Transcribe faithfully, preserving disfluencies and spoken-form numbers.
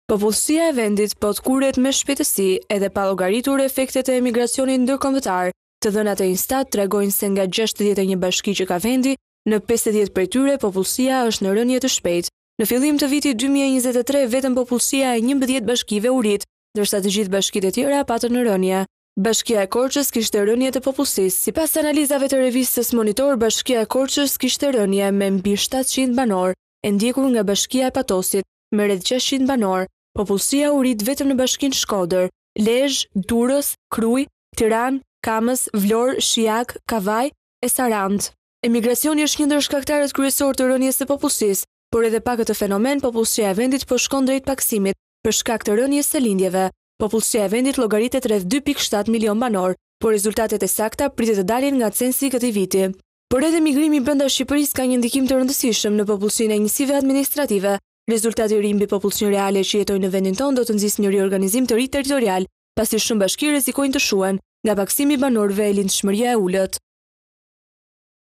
Popullsia e vendit po të kuret me shpejtësi edhe pa llogaritur efektet e emigracionit ndërkombëtar. Të dhënat e Instat tregojnë se nga gjashtëdhjetë e një bashki që ka vendi, në pesëdhjetë prej tyre popullsia është në rënje të shpejtë. Në fillim të vitit dy mijë e njëzet e tre vetëm popullsia e njëmbëdhjetë bashkive u rrit, ndërsa të gjithë bashkitë e tjera patën në rënje. Bashkia e Korçës kishte rënje të popullsisë. Sipas analizave të revistës Monitor, Bashkia e Korçës kishte rënje me mbi shtatëqind banor, e ndjekur nga Bashkia e Patosit me rreth gjashtëqind banor. Popullsia u rrit vetëm në bashkinë Shkodër, Lezhë, Durrës, Krujë, Tiranë, Kamës, Vlorë, Shijak, Kavaj e Sarandë. Emigracioni është një ndër shkaktarët kryesor të rënjes së popullsisë, por edhe pa këtë fenomen, popullsia e vendit po shkon drejt paksimit për shkak të rënjes së lindjeve. Popullsia e vendit llogaritet rreth dy pikë shtatë milion banor, por rezultatet e sakta pritet të dalin nga censi këtij viti. Por edhe migrimi brenda Shqipërisë ka një ndikim të rëndësishëm në popullsinë e njësive administrative. Rezultati i ri mbi popullsinë reale që jetojnë në vendin tonë do të nxjisë një riorganizim të ri territorial, pasi shumë bashki rrezikojnë të shuhen nga paksimi i banorëve e lindshmëria e ulët.